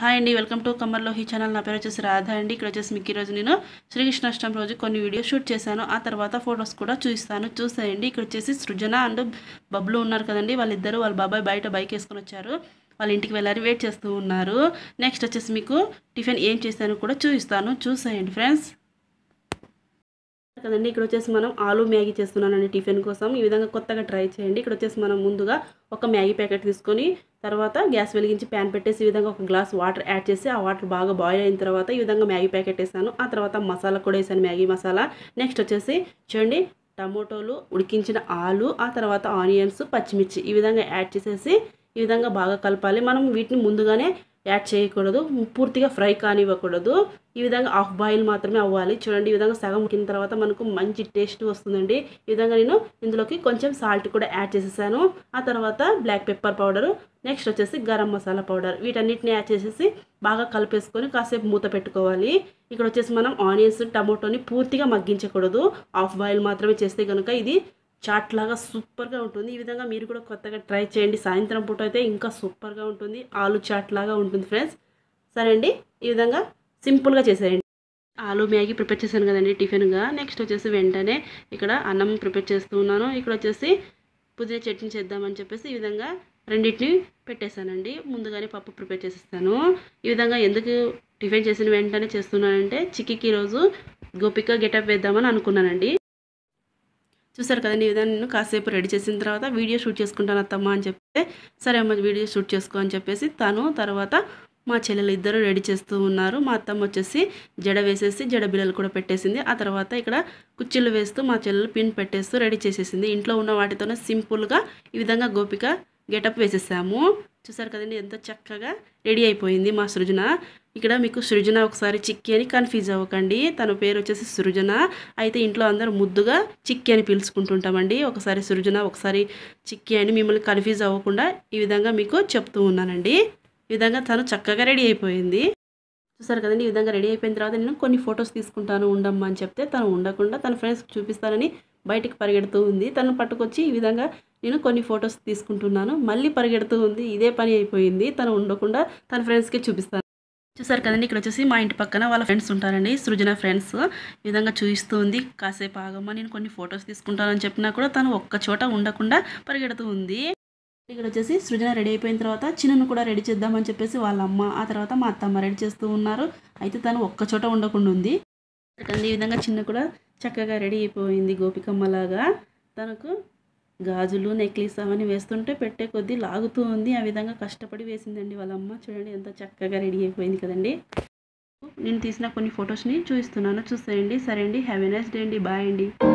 Hi అండి, welcome to కమర్లోహి channel. నా పేరు వచ్చేసి రాధా అండి. ఇక్కడ వచ్చేసి మీకు ఈరోజు నేను శ్రీకృష్ణాష్టమి రోజు కొన్ని వీడియో షూట్ చేశాను. ఆ తర్వాత ఫొటోస్ కూడా చూసేయండి. ఇక్కడ వచ్చేసి సృజన అండ్ బబ్లు ఉన్నారు కదండి. వాళ్ళ బాబాయ్ బయట బైక్ వేసుకొని వచ్చారు. వాళ్ళ ఇంటికి వెళ్ళారు, వెయిట్ చేస్తూ ఉన్నారు. నెక్స్ట్ వచ్చేసి మీకు టిఫిన్ ఏం చేశాను కూడా చూసేయండి ఫ్రెండ్స్. కదండి, ఇక్కడ వచ్చేసి మనం ఆలు మ్యాగీ చేస్తున్నానండి టిఫిన్ కోసం. ఈ విధంగా కొత్తగా ట్రై చేయండి. ఇక్కడ వచ్చేసి మనం ముందుగా ఒక మ్యాగీ ప్యాకెట్ తీసుకొని తర్వాత గ్యాస్ వెలిగించి ప్యాన్ పెట్టేసి ఈ విధంగా ఒక గ్లాస్ వాటర్ యాడ్ చేసి ఆ వాటర్ బాగా బాయిల్ అయిన తర్వాత ఈ విధంగా మ్యాగీ ప్యాకెట్ వేసాను. ఆ తర్వాత మసాలా కూడా వేసాను, మ్యాగీ మసాలా. నెక్స్ట్ వచ్చేసి చూడండి, టమోటోలు, ఉడికించిన ఆలు, ఆ తర్వాత ఆనియన్స్, పచ్చిమిర్చి ఈ విధంగా యాడ్ చేసేసి ఈ విధంగా బాగా కలపాలి. మనం వీటిని ముందుగానే యాడ్ చేయకూడదు, పూర్తిగా ఫ్రై కానివ్వకూడదు. ఈ విధంగా హాఫ్ బాయిల్ మాత్రమే అవ్వాలి. చూడండి, ఈ విధంగా సగం ఉడికిన తర్వాత మనకు మంచి టేస్ట్ వస్తుందండి. ఈ విధంగా నేను ఇందులోకి కొంచెం సాల్ట్ కూడా యాడ్ చేసేసాను. ఆ తర్వాత బ్లాక్ పెప్పర్ పౌడరు, నెక్స్ట్ వచ్చేసి గరం మసాలా పౌడర్, వీటన్నిటిని యాడ్ చేసేసి బాగా కలిపేసుకొని కాసేపు మూత పెట్టుకోవాలి. ఇక్కడ వచ్చేసి మనం ఆనియన్స్, టమోటోని పూర్తిగా మగ్గించకూడదు, హాఫ్ బాయిల్ మాత్రమే చేస్తే కనుక ఇది చాట్ లాగా సూపర్గా ఉంటుంది. ఈ విధంగా మీరు కూడా కొత్తగా ట్రై చేయండి. సాయంత్రం పూట అయితే ఇంకా సూపర్గా ఉంటుంది, ఆలు చాట్ లాగా ఉంటుంది ఫ్రెండ్స్. సరే అండి, ఈ విధంగా సింపుల్గా చేసేయండి. ఆలు మ్యాగీ ప్రిపేర్ చేశాను కదండి టిఫిన్గా. నెక్స్ట్ వచ్చేసి వెంటనే ఇక్కడ అన్నం ప్రిపేర్ చేస్తున్నాను. ఇక్కడ వచ్చేసి పుదీనా చట్నీ చేద్దామని చెప్పేసి ఈ విధంగా రెండింటిని పెట్టేశానండి. ముందుగానే పప్పు ప్రిపేర్ చేసేస్తాను. ఈ విధంగా ఎందుకు టిఫిన్ చేసిన వెంటనే చేస్తున్నానంటే చిక్కికి ఈరోజు గోపిక గెటప్ వేద్దామని అనుకున్నానండి. చూసారు కదండి, ఈ విధంగా నేను కాసేపు రెడీ చేసిన తర్వాత వీడియో షూట్ చేసుకుంటాను అత్తమ్మ అని చెప్తే, సరే అమ్మ వీడియో షూట్ చేసుకో అని చెప్పేసి తను తర్వాత మా చెల్లెలు ఇద్దరు రెడీ చేస్తూ ఉన్నారు. మా అత్తమ్మ వచ్చేసి జడ వేసేసి జడ బిళ్ళలు కూడా పెట్టేసింది. ఆ తర్వాత ఇక్కడ కుచ్చిళ్ళు వేస్తూ మా చెల్లెలు పిన్ పెట్టేస్తూ రెడీ చేసేసింది. ఇంట్లో ఉన్న వాటితోనే సింపుల్గా ఈ విధంగా గోపిక గెటప్ వేసేసాము. చూసారు కదండి, ఎంత చక్కగా రెడీ అయిపోయింది మా సృజన. ఇక్కడ మీకు సృజన ఒకసారి చిక్కి అని కన్ఫ్యూజ్ అవ్వకండి, తన పేరు వచ్చేసి సృజన. అయితే ఇంట్లో అందరూ ముద్దుగా చిక్కి అని పిలుచుకుంటుంటామండి. ఒకసారి సృజన, ఒకసారి చిక్కి అని మిమ్మల్ని కన్ఫ్యూజ్ అవ్వకుండా ఈ విధంగా మీకు చెప్తూ ఉన్నానండి. ఈ విధంగా తను చక్కగా రెడీ అయిపోయింది. చూసారు కదండి, ఈ విధంగా రెడీ అయిపోయిన తర్వాత నేను కొన్ని ఫొటోస్ తీసుకుంటాను ఉండమ్మా అని చెప్తే తను ఉండకుండా తన ఫ్రెండ్స్కి చూపిస్తానని బయటికి పరిగెడుతూ ఉంది. తను పట్టుకొచ్చి ఈ విధంగా నేను కొన్ని ఫొటోస్ తీసుకుంటున్నాను, మళ్ళీ పరిగెడుతూ ఉంది. ఇదే పని అయిపోయింది, తను ఉండకుండా తన ఫ్రెండ్స్కి చూపిస్తాను. చూసారు కదండి, ఇక్కడ వచ్చేసి మా ఇంటి పక్కన వాళ్ళ ఫ్రెండ్స్ ఉంటారండి, సృజన ఫ్రెండ్స్. ఈ విధంగా చూపిస్తూ ఉంది, కాసేపు ఆగమ్మా నేను కొన్ని ఫొటోస్ తీసుకుంటానని చెప్పినా కూడా తను ఒక్క చోట ఉండకుండా పరిగెడుతూ ఉంది. ఇక్కడ వచ్చేసి సృజన రెడీ అయిపోయిన తర్వాత చిన్నను కూడా రెడీ చేద్దామని చెప్పేసి వాళ్ళ అమ్మ, ఆ తర్వాత మా అత్తమ్మ రెడీ చేస్తూ ఉన్నారు. అయితే తను ఒక్క చోట ఉండకుండా ఉంది. ఈ విధంగా చిన్న కూడా చక్కగా రెడీ అయిపోయింది గోపికమ్మలాగా. తనకు గాజులు, నెక్లెస్ అవన్నీ వేస్తుంటే పెట్టే కొద్దీ లాగుతూ ఉంది. ఆ విధంగా కష్టపడి వేసిందండి వాళ్ళ అమ్మ. చూడండి ఎంత చక్కగా రెడీ అయిపోయింది కదండి. నేను తీసిన కొన్ని ఫొటోస్ని చూపిస్తున్నాను, చూసేయండి. సరే అండి, హ్యావ్ ఎ నైస్ డే అండి, బాయ్ అండి.